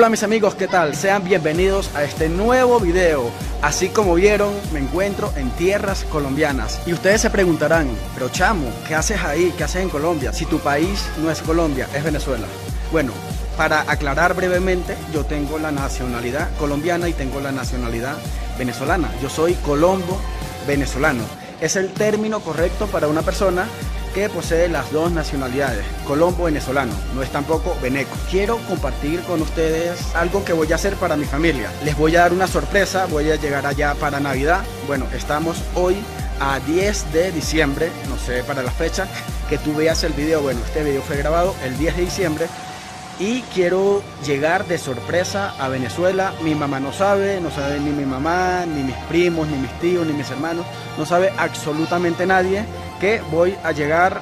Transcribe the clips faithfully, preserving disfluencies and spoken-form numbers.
Hola mis amigos, ¿qué tal? Sean bienvenidos a este nuevo video. Así como vieron, me encuentro en tierras colombianas. Y ustedes se preguntarán, pero chamo, ¿qué haces ahí? ¿Qué haces en Colombia? Si tu país no es Colombia, es Venezuela. Bueno, para aclarar brevemente, yo tengo la nacionalidad colombiana y tengo la nacionalidad venezolana. Yo soy colombo venezolano. Es el término correcto para una persona que posee las dos nacionalidades, colombo venezolano, no es tampoco veneco. Quiero compartir con ustedes algo que voy a hacer para mi familia. Les voy a dar una sorpresa, voy a llegar allá para Navidad. Bueno, estamos hoy a diez de diciembre, no sé para la fecha que tú veas el video. Bueno, este video fue grabado el diez de diciembre y quiero llegar de sorpresa a Venezuela. Mi mamá no sabe, no sabe ni mi mamá, ni mis primos, ni mis tíos, ni mis hermanos, no sabe absolutamente nadie que voy a llegar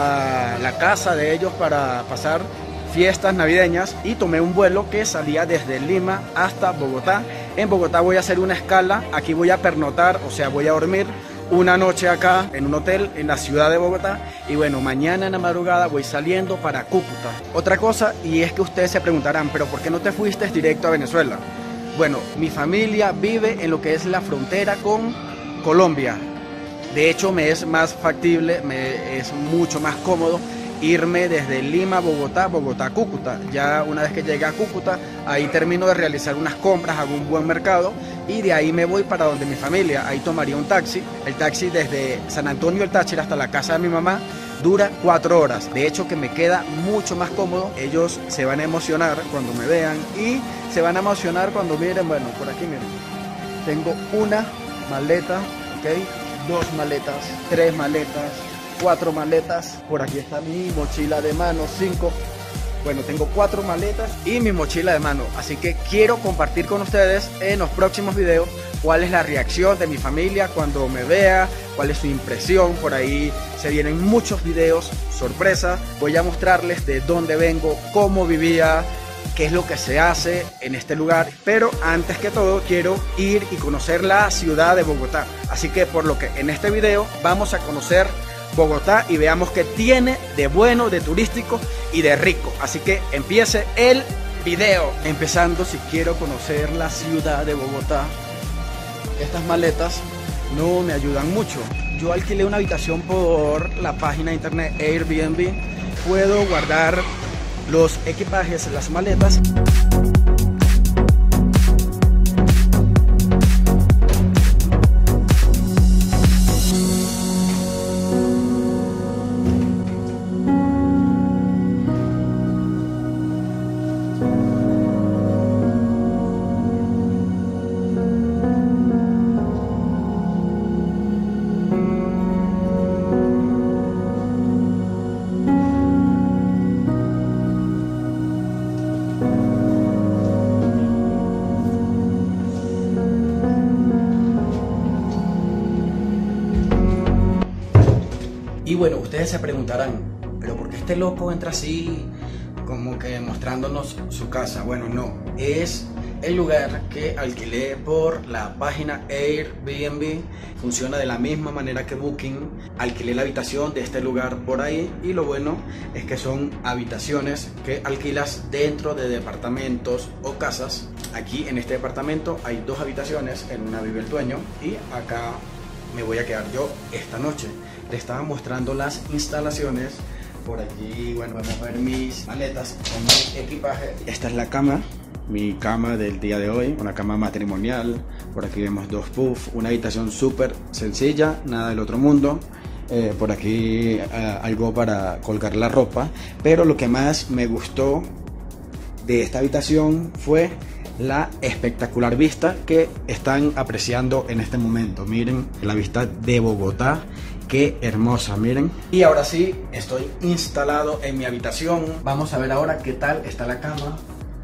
a la casa de ellos para pasar fiestas navideñas, y tomé un vuelo que salía desde Lima hasta Bogotá. En Bogotá voy a hacer una escala, aquí voy a pernoctar, o sea voy a dormir una noche acá en un hotel en la ciudad de Bogotá, y bueno, mañana en la madrugada voy saliendo para Cúcuta. Otra cosa, y es que ustedes se preguntarán, pero ¿por qué no te fuiste directo a Venezuela? Bueno, mi familia vive en lo que es la frontera con Colombia. De hecho, me es más factible, me es mucho más cómodo irme desde Lima a Bogotá, Bogotá a Cúcuta. Ya una vez que llegue a Cúcuta, ahí termino de realizar unas compras, hago un buen mercado y de ahí me voy para donde mi familia. Ahí tomaría un taxi. El taxi desde San Antonio del Táchira hasta la casa de mi mamá dura cuatro horas. De hecho, que me queda mucho más cómodo. Ellos se van a emocionar cuando me vean y se van a emocionar cuando miren. Bueno, por aquí miren, tengo una maleta, ¿ok? Dos maletas, tres maletas, cuatro maletas. Por aquí está mi mochila de mano, cinco. Bueno, tengo cuatro maletas y mi mochila de mano. Así que quiero compartir con ustedes en los próximos videos cuál es la reacción de mi familia cuando me vea, cuál es su impresión. Por ahí se vienen muchos videos sorpresa. Voy a mostrarles de dónde vengo, cómo vivía, qué es lo que se hace en este lugar. Pero antes que todo quiero ir y conocer la ciudad de Bogotá. Así que por lo que en este video vamos a conocer Bogotá y veamos qué tiene de bueno, de turístico y de rico. Así que empiece el video. Empezando, si quiero conocer la ciudad de Bogotá, estas maletas no me ayudan mucho. Yo alquilé una habitación por la página de internet Airbnb. Puedo guardar los equipajes, las maletas. Y bueno, ustedes se preguntarán, pero ¿por qué este loco entra así como que mostrándonos su casa? Bueno, no, es el lugar que alquilé por la página Airbnb. Funciona de la misma manera que Booking. Alquilé la habitación de este lugar por ahí, y lo bueno es que son habitaciones que alquilas dentro de departamentos o casas. Aquí en este departamento hay dos habitaciones, en una vive el dueño y acá me voy a quedar yo esta noche. Le estaba mostrando las instalaciones. Por aquí, bueno, vamos a ver mis maletas con mi equipaje. Esta es la cama, mi cama del día de hoy, una cama matrimonial. Por aquí vemos dos puffs, una habitación súper sencilla, nada del otro mundo. Eh, por aquí eh, algo para colgar la ropa. Pero lo que más me gustó de esta habitación fue la espectacular vista que están apreciando en este momento. Miren la vista de Bogotá, qué hermosa, miren. Y ahora sí, estoy instalado en mi habitación. Vamos a ver ahora qué tal está la cama.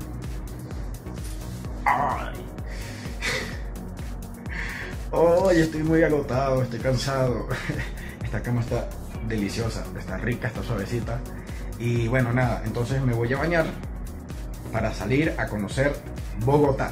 Ay, oh, estoy muy agotado, estoy cansado. Esta cama está deliciosa, está rica, está suavecita. Y bueno, nada, entonces me voy a bañar para salir a conocer Bogotá.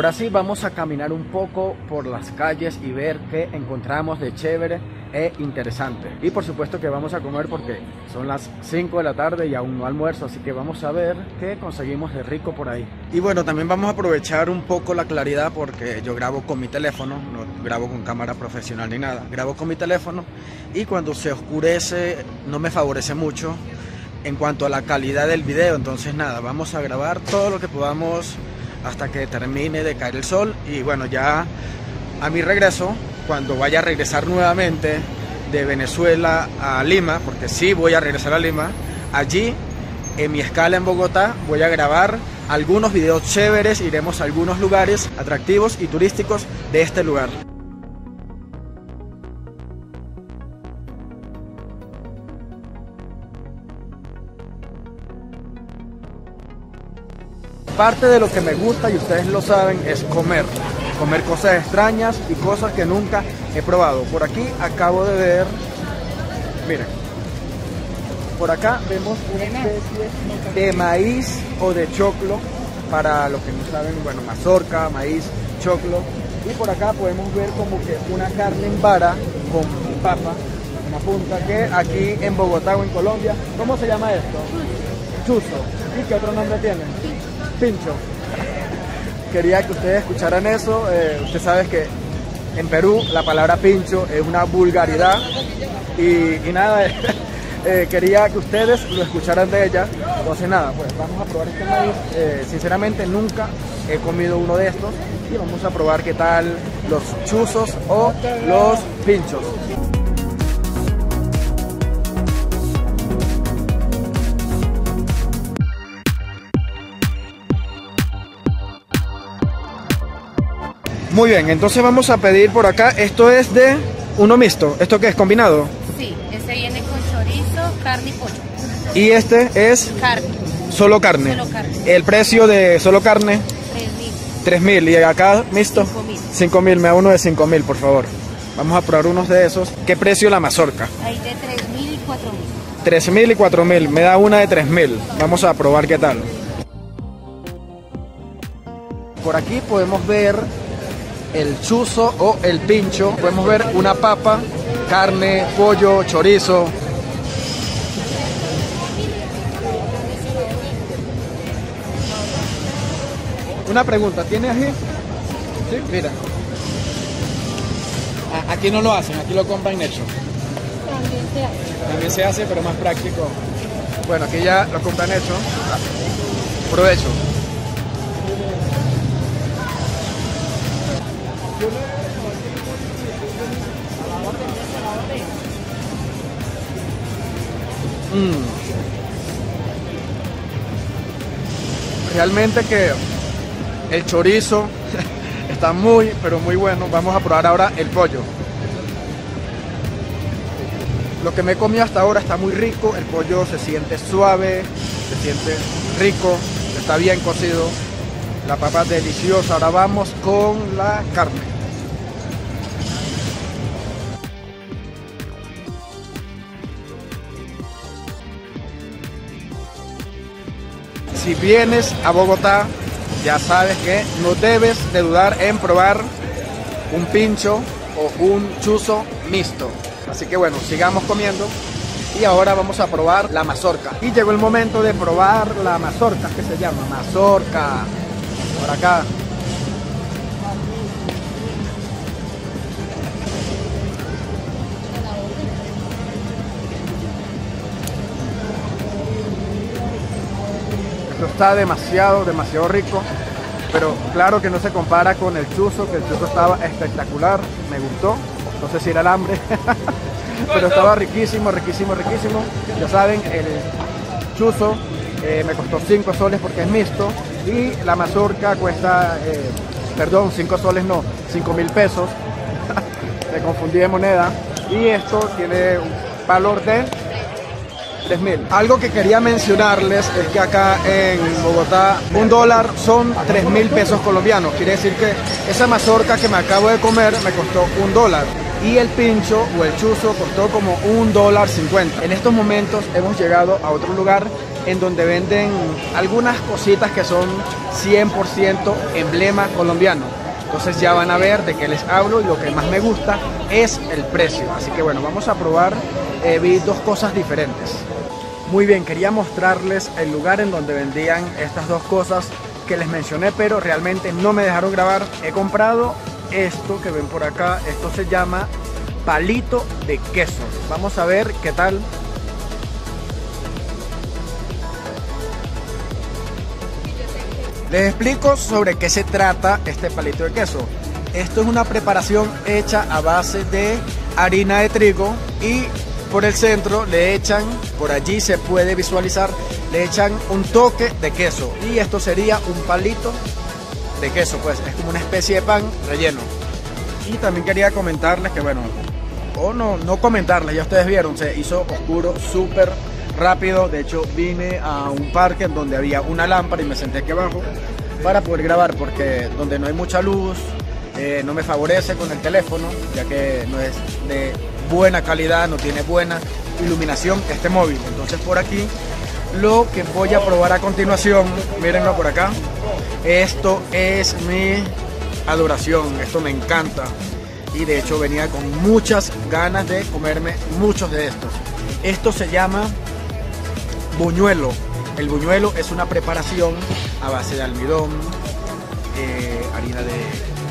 ahora sí vamos a caminar un poco por las calles y ver qué encontramos de chévere e interesante. Y por supuesto que vamos a comer porque son las cinco de la tarde y aún no almuerzo, así que vamos a ver qué conseguimos de rico por ahí. Y bueno, también vamos a aprovechar un poco la claridad porque yo grabo con mi teléfono, no grabo con cámara profesional ni nada, grabo con mi teléfono y cuando se oscurece no me favorece mucho en cuanto a la calidad del video. Entonces nada, vamos a grabar todo lo que podamos hasta que termine de caer el sol. Y bueno, ya a mi regreso, cuando vaya a regresar nuevamente de Venezuela a Lima, porque sí voy a regresar a Lima, allí en mi escala en Bogotá voy a grabar algunos videos chéveres, iremos a algunos lugares atractivos y turísticos de este lugar. Parte de lo que me gusta, y ustedes lo saben, es comer. Comer cosas extrañas y cosas que nunca he probado. Por aquí acabo de ver, miren, por acá vemos una especie de maíz o de choclo. Para los que no saben, bueno, mazorca, maíz, choclo. Y por acá podemos ver como que una carne en vara con papa, una punta, que aquí en Bogotá o en Colombia, ¿cómo se llama esto? Chuzo. ¿Y qué otro nombre tiene? Pincho. Quería que ustedes escucharan eso. Eh, usted sabe que en Perú la palabra pincho es una vulgaridad y, y nada, eh, quería que ustedes lo escucharan de ella. Entonces nada, pues vamos a probar este maíz. Eh, sinceramente nunca he comido uno de estos y vamos a probar qué tal los chuzos o los pinchos. Muy bien, entonces vamos a pedir por acá. Esto es de uno mixto. ¿Esto qué es? ¿Combinado? Sí, ese viene con chorizo, carne y pollo. Y este es Carne. Solo carne. Solo carne. El precio de solo carne, tres mil. tres mil. Y acá mixto, cinco mil. cinco mil. Me da uno de cinco mil, por favor. Vamos a probar unos de esos. ¿Qué precio la mazorca? Hay de tres mil y cuatro mil. tres mil y cuatro mil. Me da una de tres mil. Vamos a probar qué tal. Por aquí podemos ver el chuzo o el pincho. Podemos ver una papa, carne, pollo, chorizo. Una pregunta, ¿tiene ají? Sí, mira. Aquí no lo hacen, aquí lo compran hecho. También se hace. También se hace, pero más práctico. Bueno, aquí ya lo compran hecho. Provecho. Mm. Realmente que el chorizo está muy, pero muy bueno. Vamos a probar ahora el pollo. Lo que me he comido hasta ahora está muy rico. El pollo se siente suave, se siente rico, está bien cocido. La papa es deliciosa. Ahora vamos con la carne. Si vienes a Bogotá, ya sabes que no debes de dudar en probar un pincho o un chuzo mixto. Así que bueno, sigamos comiendo y ahora vamos a probar la mazorca. Y llegó el momento de probar la mazorca, que se llama mazorca. Por acá. Esto está demasiado, demasiado rico, pero claro que no se compara con el chuzo, que el chuzo estaba espectacular, me gustó, no sé si era el hambre, pero estaba riquísimo, riquísimo, riquísimo. Ya saben, el chuzo eh, me costó cinco soles porque es mixto y la mazorca cuesta, eh, perdón, cinco soles no, cinco mil pesos, me confundí de moneda, y esto tiene un valor de tres mil. Algo que quería mencionarles es que acá en Bogotá un dólar son tres mil pesos colombianos. Quiere decir que esa mazorca que me acabo de comer me costó un dólar y el pincho o el chuzo costó como un dólar cincuenta. En estos momentos hemos llegado a otro lugar en donde venden algunas cositas que son cien por ciento emblema colombiano. Entonces ya van a ver de qué les hablo, y lo que más me gusta es el precio. Así que bueno, vamos a probar. Eh, vi dos cosas diferentes. Muy bien, quería mostrarles el lugar en donde vendían estas dos cosas que les mencioné, pero realmente no me dejaron grabar. He comprado esto que ven por acá. Esto se llama palito de queso. Vamos a ver qué tal. Les explico sobre qué se trata este palito de queso. Esto es una preparación hecha a base de harina de trigo, y por el centro le echan, por allí se puede visualizar, le echan un toque de queso, y esto sería un palito de queso, pues es como una especie de pan relleno. Y también quería comentarles que bueno, o no, no comentarles, ya ustedes vieron, se hizo oscuro súper rápido. De hecho vine a un parque en donde había una lámpara y me senté aquí abajo para poder grabar, porque donde no hay mucha luz eh, no me favorece con el teléfono, ya que no es de buena calidad, no tiene buena iluminación este móvil. Entonces por aquí lo que voy a probar a continuación, mírenlo por acá, esto es mi adoración, esto me encanta, y de hecho venía con muchas ganas de comerme muchos de estos. Esto se llama buñuelo. El buñuelo es una preparación a base de almidón, eh, harina de...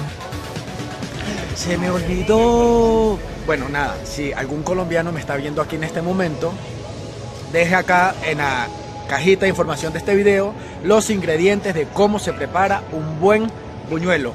Se me olvidó. Bueno, nada, si algún colombiano me está viendo aquí en este momento, deje acá en la cajita de información de este video los ingredientes de cómo se prepara un buen buñuelo.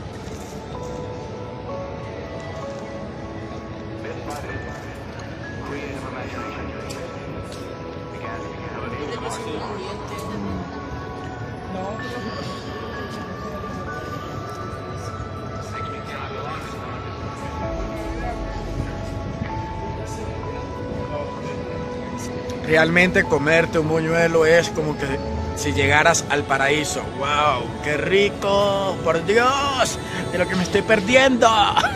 Realmente comerte un buñuelo es como que si llegaras al paraíso. ¡Wow! ¡Qué rico! ¡Por Dios! De lo que me estoy perdiendo.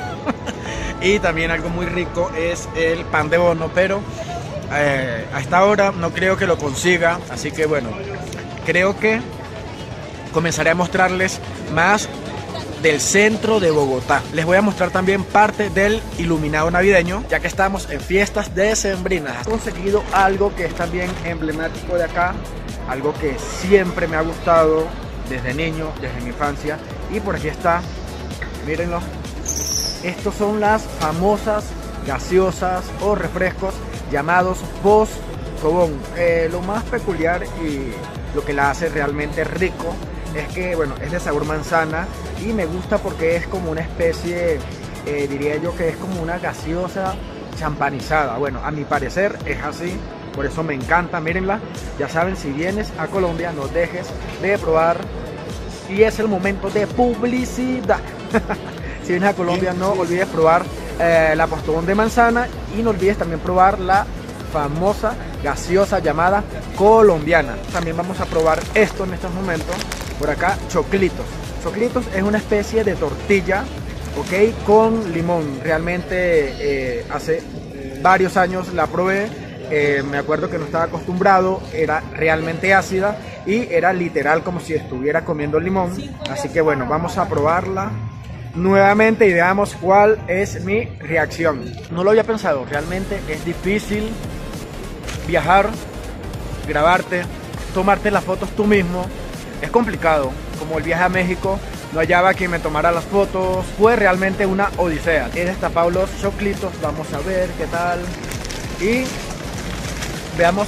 Y también algo muy rico es el pan de bono, pero eh, a esta hora no creo que lo consiga. Así que bueno, creo que comenzaré a mostrarles más del centro de Bogotá. Les voy a mostrar también parte del iluminado navideño, ya que estamos en fiestas decembrinas. He conseguido algo que es también emblemático de acá, algo que siempre me ha gustado desde niño, desde mi infancia, y por aquí está, mírenlo. Estos son las famosas gaseosas o refrescos llamados Boss Cobón. Eh, lo más peculiar y lo que la hace realmente rico es que bueno, es de sabor manzana, y me gusta porque es como una especie, eh, diría yo que es como una gaseosa champanizada. Bueno, a mi parecer es así, por eso me encanta. Mírenla, ya saben, si vienes a Colombia no dejes de probar, y es el momento de publicidad. Si vienes a Colombia no olvides probar eh, la postobón de manzana, y no olvides también probar la famosa gaseosa llamada colombiana. También vamos a probar esto en estos momentos. Por acá, choclitos. Choclitos es una especie de tortilla, ok, con limón. Realmente eh, hace varios años la probé. Eh, me acuerdo que no estaba acostumbrado, era realmente ácida y era literal como si estuviera comiendo limón. Así que bueno, vamos a probarla nuevamente y veamos cuál es mi reacción. No lo había pensado, realmente es difícil viajar, grabarte, tomarte las fotos tú mismo. Es complicado, como el viaje a México, no hallaba quien me tomara las fotos, fue realmente una odisea. He destapado los choclitos, vamos a ver qué tal, y veamos,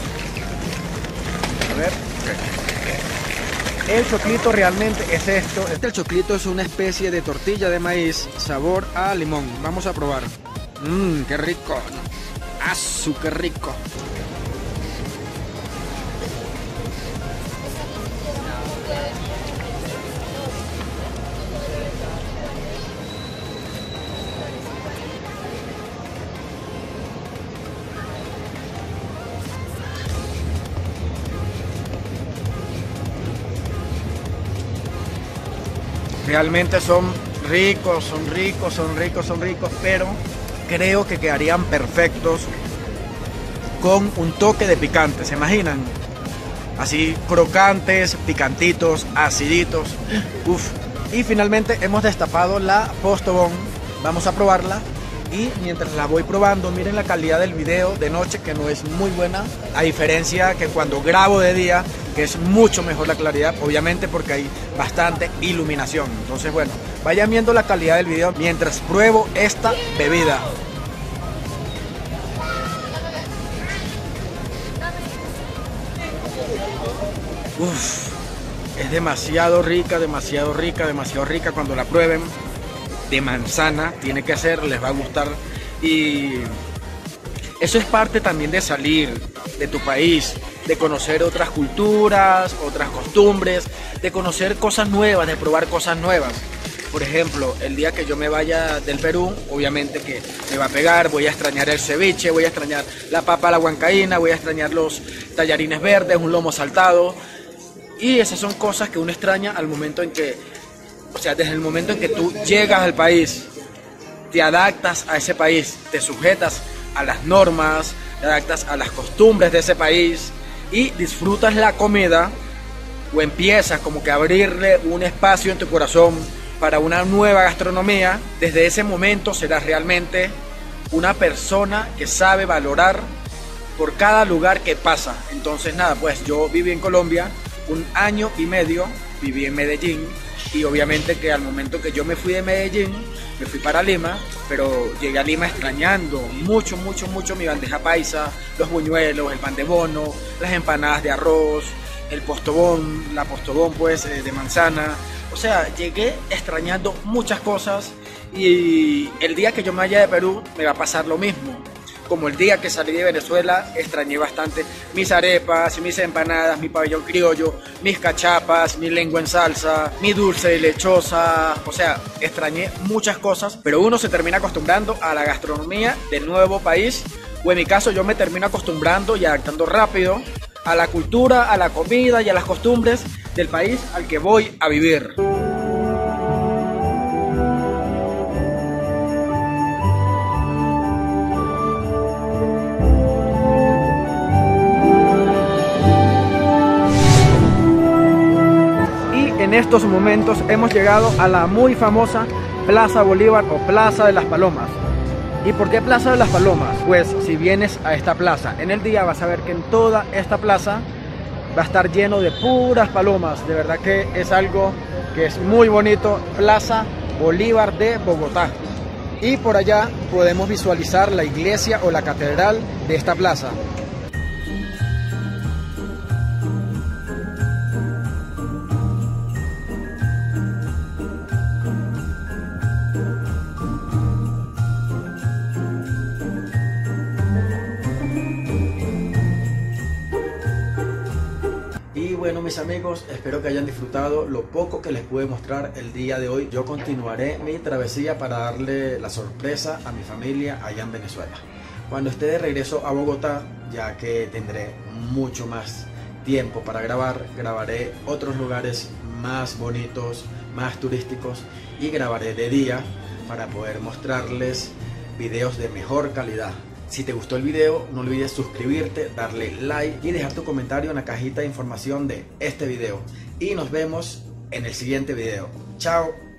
a ver, el choclito realmente es esto. El choclito es una especie de tortilla de maíz, sabor a limón. Vamos a probar. Mmm, qué rico, ¡asu, qué rico! Realmente son ricos, son ricos, son ricos, son ricos, pero creo que quedarían perfectos con un toque de picante. ¿Se imaginan? así crocantes, picantitos, aciditos. Uf. Y finalmente hemos destapado la Postobón. Vamos a probarla. Y mientras la voy probando, miren la calidad del video de noche, que no es muy buena, a diferencia que cuando grabo de día, que es mucho mejor la claridad, obviamente porque hay bastante iluminación. Entonces bueno, vayan viendo la calidad del video mientras pruebo esta bebida. Uf, es demasiado rica, demasiado rica, demasiado rica. Cuando la prueben, de manzana tiene que ser, les va a gustar. Y eso es parte también de salir de tu país, de conocer otras culturas, otras costumbres, de conocer cosas nuevas, de probar cosas nuevas. Por ejemplo, el día que yo me vaya del Perú, obviamente que me va a pegar, voy a extrañar el ceviche, voy a extrañar la papa a la huancaína, voy a extrañar los tallarines verdes, un lomo saltado. Y esas son cosas que uno extraña al momento en que, o sea, desde el momento en que tú llegas al país, te adaptas a ese país, te sujetas a las normas, te adaptas a las costumbres de ese país y disfrutas la comida, o empiezas como que a abrirle un espacio en tu corazón para una nueva gastronomía. Desde ese momento serás realmente una persona que sabe valorar por cada lugar que pasa. Entonces nada, pues yo viví en Colombia un año y medio, viví en Medellín. Y obviamente que al momento que yo me fui de Medellín, me fui para Lima, pero llegué a Lima extrañando mucho, mucho, mucho mi bandeja paisa, los buñuelos, el pan de bono, las empanadas de arroz, el postobón, la postobón pues eh, de manzana. O sea, llegué extrañando muchas cosas y el día que yo me vaya de Perú me va a pasar lo mismo. Como el día que salí de Venezuela, extrañé bastante mis arepas, mis empanadas, mi pabellón criollo, mis cachapas, mi lengua en salsa, mi dulce de lechosa. O sea, extrañé muchas cosas, pero uno se termina acostumbrando a la gastronomía del nuevo país, o en mi caso yo me termino acostumbrando y adaptando rápido a la cultura, a la comida y a las costumbres del país al que voy a vivir. En estos momentos hemos llegado a la muy famosa Plaza Bolívar o Plaza de las Palomas. ¿Y por qué Plaza de las Palomas? Pues si vienes a esta plaza en el día vas a ver que en toda esta plaza va a estar lleno de puras palomas. De verdad que es algo que es muy bonito. Plaza Bolívar de Bogotá. Y por allá podemos visualizar la iglesia o la catedral de esta plaza. Bueno, mis amigos, espero que hayan disfrutado lo poco que les pude mostrar el día de hoy. Yo continuaré mi travesía para darle la sorpresa a mi familia allá en Venezuela. Cuando esté de regreso a Bogotá, ya que tendré mucho más tiempo para grabar, grabaré otros lugares más bonitos, más turísticos, y grabaré de día para poder mostrarles videos de mejor calidad. Si te gustó el video, no olvides suscribirte, darle like y dejar tu comentario en la cajita de información de este video. Y nos vemos en el siguiente video. Chao.